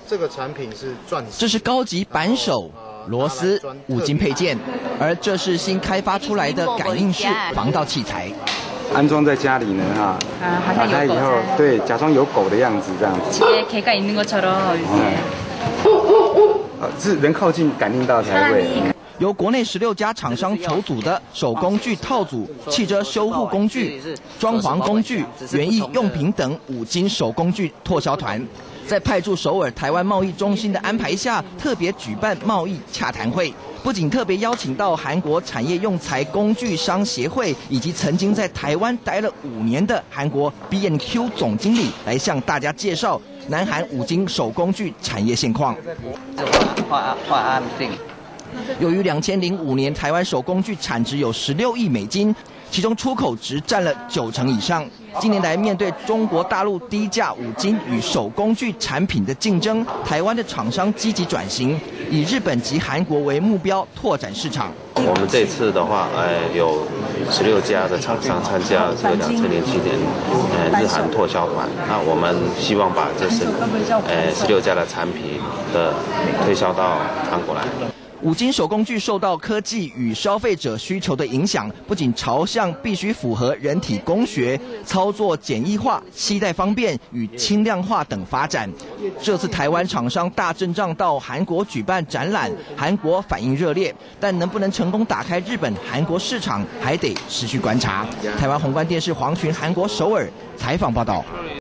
这个产品是钻石， 这是高级扳手、螺丝、五金配件，而这是新开发出来的感应式防盗器材。 安装在家里呢，打开以后，对，假装有狗的样子这样子。 개가 있는 것처럼 이렇게. 是人靠近感应到才会。 由国内16家厂商筹组的手工具套组、汽车修护工具、装潢工具、园艺用品等5金手工具拓销团，在派驻首尔台湾贸易中心的安排下，特别举办贸易洽谈会。不仅特别邀请到韩国产业用材工具商协会以及曾经在台湾待了5年的韩国 B&Q 总经理来向大家介绍南韩5金手工具产业现况。由于2005年台湾手工具产值有16亿美金，其中出口值占了90%以上。近年来，面对中国大陆低价5金与手工具产品的竞争，台湾的厂商积极转型，以日本及韩国为目标拓展市场。 我们这次的话，有16家的厂商参加这个2007年日韩拓销团。那我们希望把这16家的产品的推销到韩国来。 5金手工具受到科技与消费者需求的影响，不仅朝向必须符合人体工学、操作简易化、携带方便与轻量化等发展。这次台湾厂商大阵仗到韩国举办展览，韩国反应热烈，但能不能成功打开日本、韩国市场，还得持续观察。台湾宏观电视黄群韩国首尔采访报道。